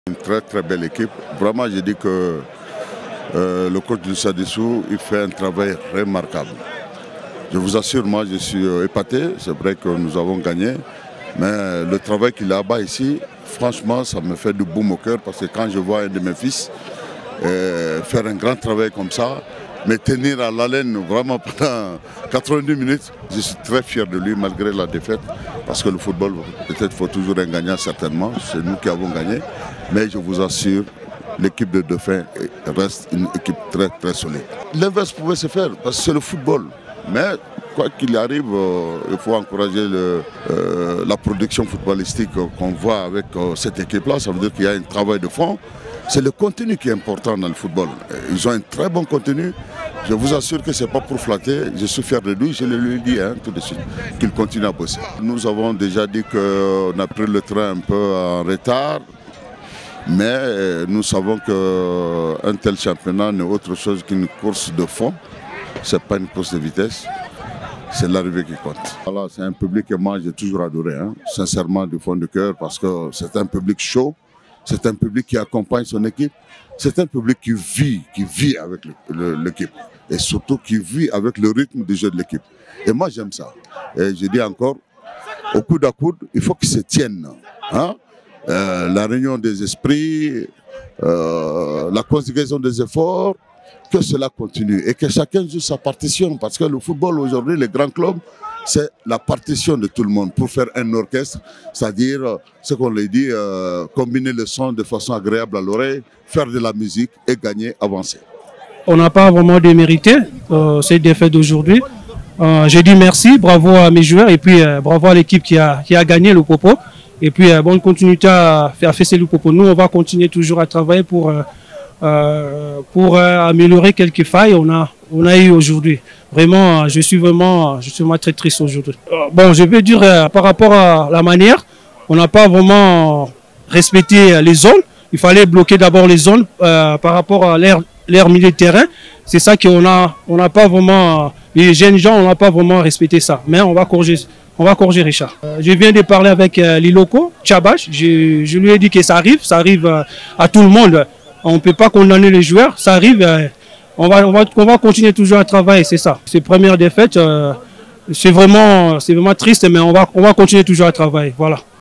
Une très belle équipe. Vraiment, je dis que le coach de Sadissou, il fait un travail remarquable. Je vous assure, moi je suis épaté. C'est vrai que nous avons gagné. Mais le travail qu'il a bas ici, franchement, ça me fait du baume au cœur. Parce que quand je vois un de mes fils faire un grand travail comme ça, mais tenir à l'haleine vraiment pendant 90 minutes, je suis très fier de lui malgré la défaite. Parce que le football, peut-être faut toujours un gagnant certainement. C'est nous qui avons gagné. Mais je vous assure, l'équipe de Dauphin reste une équipe très solide. L'inverse pouvait se faire parce que c'est le football. Mais quoi qu'il arrive, il faut encourager la production footballistique qu'on voit avec cette équipe-là. Ça veut dire qu'il y a un travail de fond. C'est le contenu qui est important dans le football. Ils ont un très bon contenu. Je vous assure que ce n'est pas pour flatter. Je suis fier de lui. Je le lui ai dit tout de suite qu'il continue à bosser. Nous avons déjà dit qu'on a pris le train un peu en retard. Mais nous savons qu'un tel championnat n'est autre chose qu'une course de fond. Ce n'est pas une course de vitesse. C'est l'arrivée qui compte. Voilà, c'est un public que moi j'ai toujours adoré, sincèrement du fond du cœur, parce que c'est un public chaud, c'est un public qui accompagne son équipe, c'est un public qui vit avec l'équipe et surtout qui vit avec le rythme du jeu de l'équipe. Et moi j'aime ça. Et je dis encore, au coude à coude, il faut qu'ils se tiennent. La réunion des esprits, la conjugaison des efforts, que cela continue et que chacun joue sa partition. Parce que le football aujourd'hui, les grands clubs, c'est la partition de tout le monde pour faire un orchestre, c'est-à-dire, ce qu'on l'a dit, combiner le son de façon agréable à l'oreille, faire de la musique et gagner, avancer. On n'a pas vraiment démérité cette défaite d'aujourd'hui. J'ai dit merci, bravo à mes joueurs et puis bravo à l'équipe qui a gagné le Popo. Et puis bonne continuité à faire fesser le Popo. Nous, on va continuer toujours à travailler pour améliorer quelques failles on a eu aujourd'hui. Vraiment, je suis vraiment très triste aujourd'hui. Bon, je veux dire, par rapport à la manière, on n'a pas vraiment respecté les zones. Il fallait bloquer d'abord les zones par rapport à l'air milieu de terrain. C'est ça qu'on n'a pas vraiment, les jeunes gens, on n'a pas vraiment respecté ça. Mais on va corriger Richard. Je viens de parler avec les locaux, Tchabash. Je lui ai dit que ça arrive à tout le monde. On ne peut pas condamner les joueurs, ça arrive, on va continuer toujours à travailler, c'est ça. Ces premières défaites, c'est vraiment triste, mais on va continuer toujours à travailler, voilà.